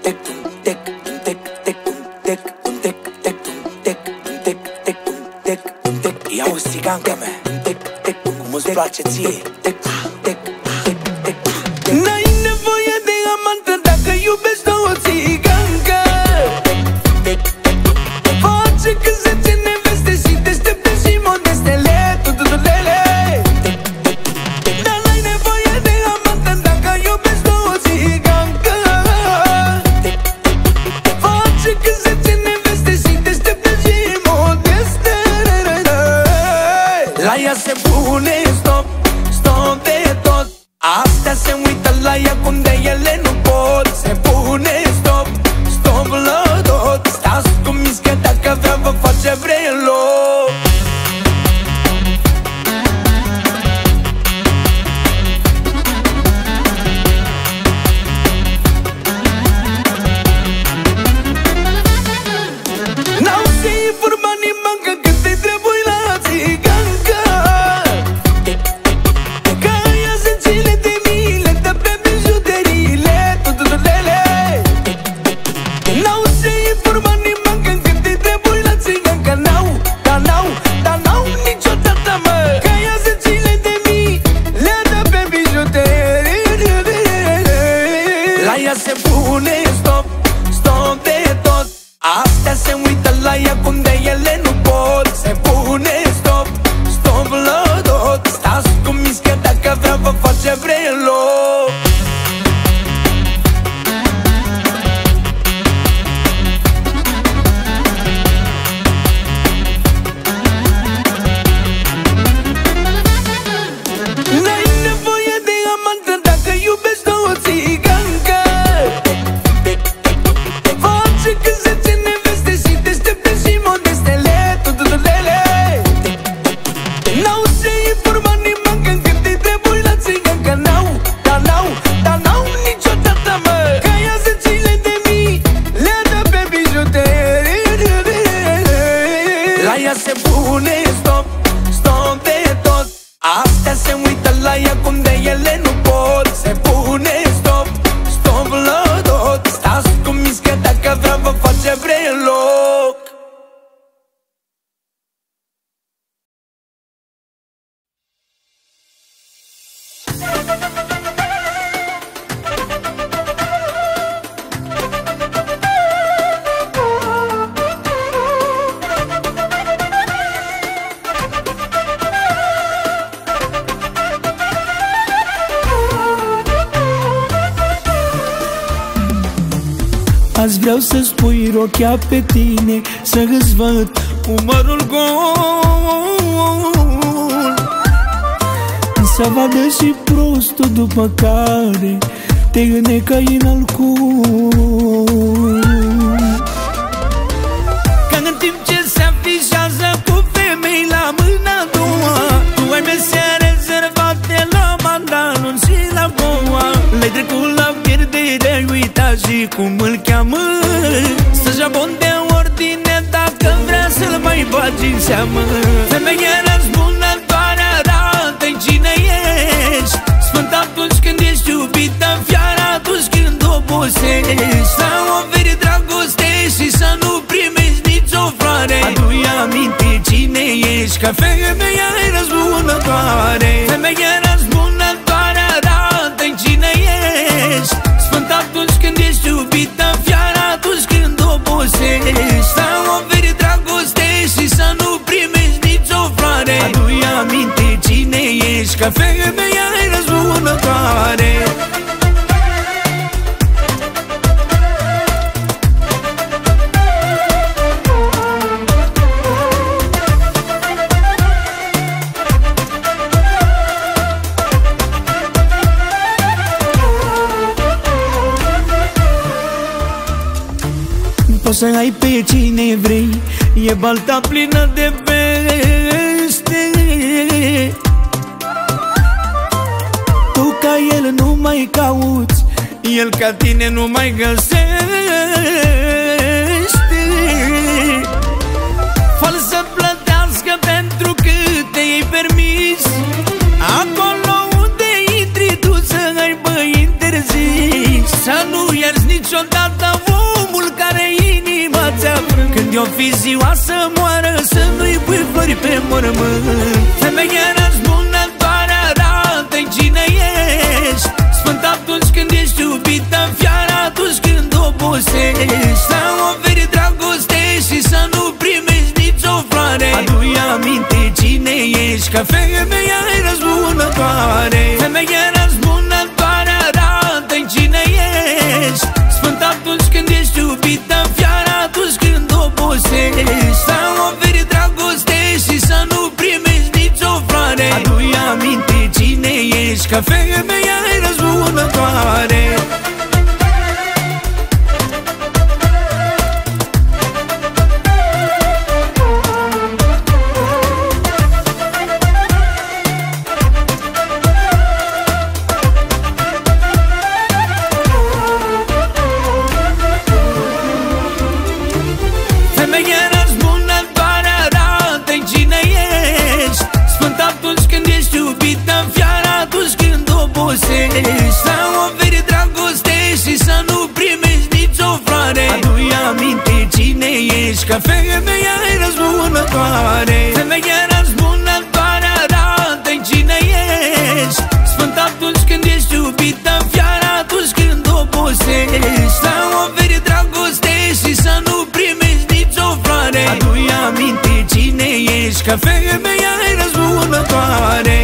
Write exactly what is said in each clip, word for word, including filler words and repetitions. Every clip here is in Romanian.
Ia o țigancă mea, cum îți place ție. N-ai nevoie de amantă dacă iubești o țigancă. Face când zece neveste și deștepte și modestele, tututulele. Dar n-ai nevoie de amantă dacă iubești o țigancă. Face când zece neveste și deștepte și modestele. La ea se pune stop, stop de tot. Astea se uită la ea cum de ele nu pot. Se pune stop, stop la tot. Stați cu miscă dacă vrea vă face vreloc. N-au să-i vorba nimeni că cât îi trebuie la țigancă. Că ea zecile de mii le dă pe bijuteriile, tututulele. N-au să-i vorba nimeni că cât îi trebuie la țigancă. N-au, dar n-au, dar n-au niciodată, mă. Că ea zecile de mii le dă pe bijuteriile. La ea se pune stop, stop de tot. Astea se uită la ea cum de ele nu pot. Se pune stop, stop la tot. Stați cu miscă dacă vrea vă face vreloc. N-ai nevoie de amantă dacă iubești o țigancă. Face când zece neveste și deștepte și modestele, tututulele. N-au să-i vorba nimeni că cât îi trebuie la țigancă. N-au, dar n-au, dar n-au niciodată, mă. Că ea zecile de mii le dă pe bijuteriile. La ea se pune stop, stop de tot. Astea se uită la ea cum de ele nu pot. Se pune stop, stop la tot. Stați cu miscă dacă vrea vă face vreloc. Azi vreau să-ți pui rochia pe tine, să-ți văd umărul gol, să vadă și prostul după care te înnecai în alcool. Că în timp ce se afișează cu femei la mâna a doua, tu ai mese rezervate la mandalul și la boa. Le-ai trecut la pierdere, ai uitat și cum îl cheamă. Să jabon de ordine dacă vrea să-l mai bagi în seamă. Femeie răzbunătoare, arată-i cine ești. Sfânt atunci când ești iubită, fiară atunci când obosești. Să oferi dragoste și să nu primești nicio floare. Adu-i aminte cine ești, că femeia e răzbunătoare. Femeie răzbunătoare, arată-i cine ești. Sfânt atunci când ești iubită, fiară atunci când obosești. Să oferi dragoste și să nu primești nicio floare. Adu-i aminte cine ești, că femeia e răzbunătoare. Poți să ai pe cine vrei, e balta plină de peste. Tu ca el nu mai cauți, el ca tine nu mai găsește. Fă-l să plătească pentru cât te-ai permis. Acolo unde intri tu să aibă interzis. Să nu ierzi niciodată omul care inima ți-a frânt. Când e-o fi ziua să moară, să nu-i pui flori pe mormânt. Femeie răzbunătoare, arată-i cine ești. Sfânt atunci când ești iubită, fiară atunci când obosești. Să oferi dragoste și să nu primești nicio floare. Adu-i aminte cine ești, că femeia e răzbunătoare. Femeie răzbunătoare, arată-i cine ești. Sfânt atunci când ești iubită, fiară atunci când obosești. Să oferi dragoste și să nu primești nicio floare. Adu-i aminte cine ești, că femeia e răzbunătoare. Să oferi dragoste și să nu primești nicio floare. Adu-i aminte cine ești, că femeia e răzbunătoare. Femeia răzbunătoare, arată-i cine ești. Sfânt atunci când ești iubită, fiară atunci când obosești. Să oferi dragoste și să nu primești nicio floare. Adu-i aminte cine ești, că femeia e răzbunătoare.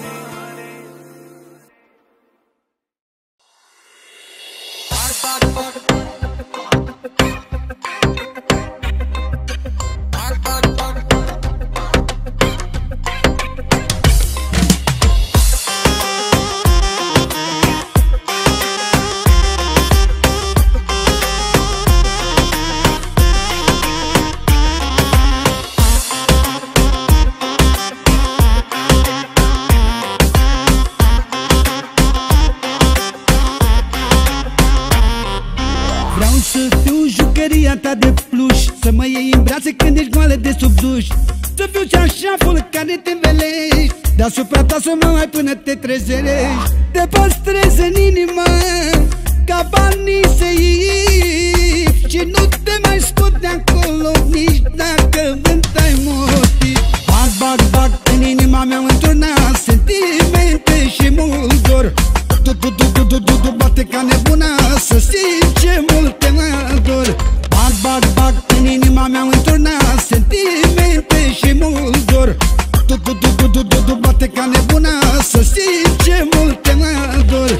Ta de pluș, să mă iei în brațe când ești moale de sub duș. Să fiu ceașaful care te învelești, deasupra ta să mă mai până te trezești. Te păstrez în inimă ca banii să iei și nu te mai scot de acolo nici dacă vântai motiv. Bag, bag, bag în inima mea într-una sentimente și mult dor. Du, du, du, du, du, du, du, bate ca nebuna să simți ce mult te ador. Bag, bag, bag în inima mea într-una sentimente și mult dor. Du, du, du, du, du, du, du, bate ca nebuna să simți ce mult te ador.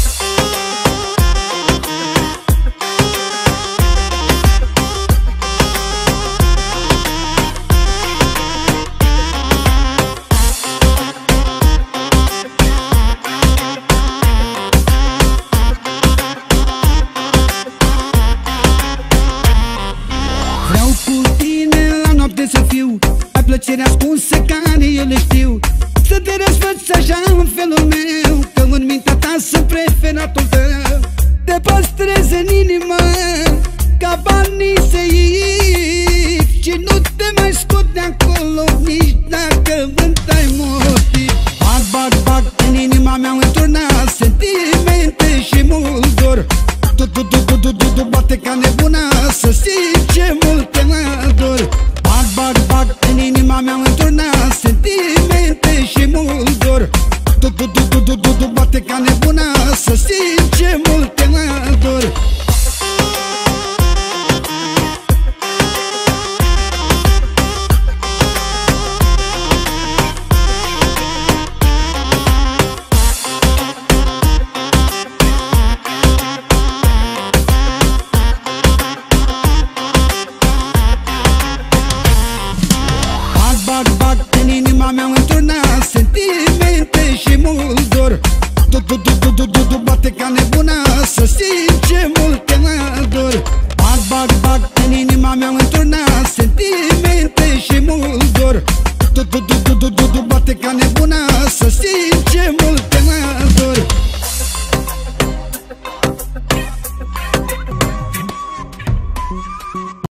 Plăceri ascunse care eu le știu, să te răsfăți așa în felul meu, că în mintea ta sunt preferatul tău. Te păstrez în inimă ca banii să iei și nu te mai scot de acolo nici dacă vântai motiv. Bag, bag, bag în inima mea într-una sentimente și mult dor. Du, du, du, du, du, du, du, bate ca nebuna să simți ce mult te ador. Bag, bag, bag în inima mea într-una sentimente și mult dor. Du, du, du, du, du, du, du, bate ca nebuna să simți ce mult te ador.